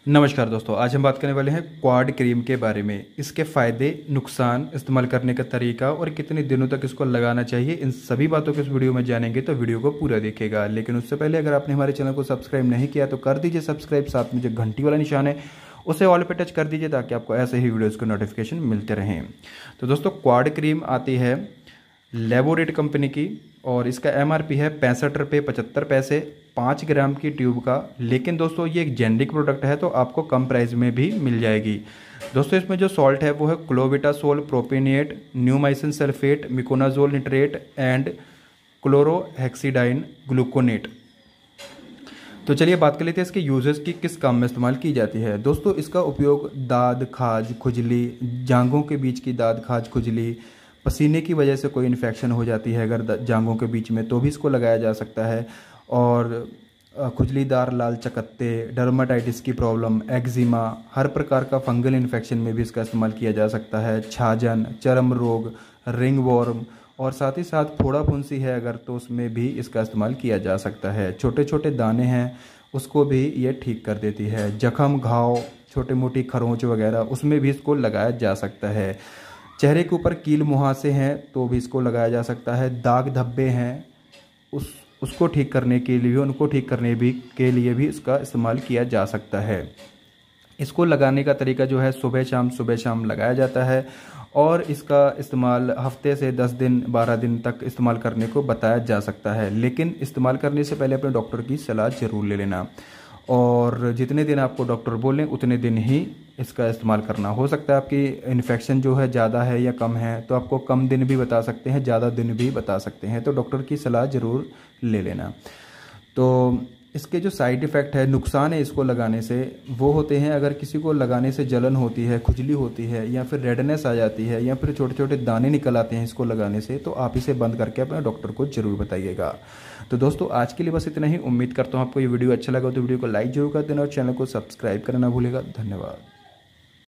नमस्कार दोस्तों, आज हम बात करने वाले हैं क्वाड क्रीम के बारे में। इसके फ़ायदे, नुकसान, इस्तेमाल करने का तरीका और कितने दिनों तक इसको लगाना चाहिए, इन सभी बातों को इस वीडियो में जानेंगे, तो वीडियो को पूरा देखिएगा। लेकिन उससे पहले अगर आपने हमारे चैनल को सब्सक्राइब नहीं किया तो कर दीजिए सब्सक्राइब, साथ में जो घंटी वाला निशान है उसे ऑल पे टच कर दीजिए ताकि आपको ऐसे ही वीडियोज़ को नोटिफिकेशन मिलते रहें। तो दोस्तों, क्वाड क्रीम आती है लेबोरेट कंपनी की और इसका एमआरपी है 65 रुपये 75 पैसे 5 ग्राम की ट्यूब का। लेकिन दोस्तों, ये एक जेनरिक प्रोडक्ट है तो आपको कम प्राइस में भी मिल जाएगी। दोस्तों, इसमें जो सॉल्ट है वो है clobetasol propionate, neomycin sulphate, miconazole nitrate and chlorhexidine gluconate. तो चलिए बात कर लेते हैं इसके यूजेस की, किस काम में इस्तेमाल की जाती है। दोस्तों, इसका उपयोग दाद, खाज, खुजली, जांघों के बीच की दाद, खाज, खुजली, पसीने की वजह से कोई इन्फेक्शन हो जाती है अगर जांघों के बीच में, तो भी इसको लगाया जा सकता है। और खुजलीदार लाल चकत्ते, डर्माटाइटिस की प्रॉब्लम, एक्जिमा, हर प्रकार का फंगल इन्फेक्शन में भी इसका इस्तेमाल किया जा सकता है। छाजन, चर्म रोग, रिंगवॉर्म और साथ ही साथ फोड़ा फुंसी है अगर, तो उसमें भी इसका इस्तेमाल किया जा सकता है। छोटे छोटे दाने हैं उसको भी ये ठीक कर देती है। जख्म, घाव, छोटे मोटी खरोंच वगैरह, उसमें भी इसको लगाया जा सकता है। चेहरे के ऊपर कील मुहासे हैं तो भी इसको लगाया जा सकता है। दाग धब्बे हैं उसको ठीक करने के लिए, उनको ठीक करने भी के लिए भी इसका इस्तेमाल किया जा सकता है। इसको लगाने का तरीका जो है सुबह शाम लगाया जाता है और इसका इस्तेमाल हफ्ते से 10 दिन 12 दिन तक इस्तेमाल करने को बताया जा सकता है। लेकिन इस्तेमाल करने से पहले अपने डॉक्टर की सलाह ज़रूर ले लेना और जितने दिन आपको डॉक्टर बोलें उतने दिन ही इसका इस्तेमाल करना। हो सकता है आपकी इन्फेक्शन जो है ज़्यादा है या कम है, तो आपको कम दिन भी बता सकते हैं, ज़्यादा दिन भी बता सकते हैं, तो डॉक्टर की सलाह ज़रूर ले लेना। तो इसके जो साइड इफ़ेक्ट है, नुकसान है इसको लगाने से, वो होते हैं अगर किसी को लगाने से जलन होती है, खुजली होती है या फिर रेडनेस आ जाती है या फिर छोटे छोटे दाने निकल आते हैं इसको लगाने से, तो आप इसे बंद करके अपने डॉक्टर को ज़रूर बताइएगा। तो दोस्तों, आज के लिए बस इतना ही। उम्मीद करता हूँ आपको ये वीडियो अच्छा लगा तो वीडियो को लाइक जरूर कर देना और चैनल को सब्सक्राइब करना ना भूलेगा। धन्यवाद।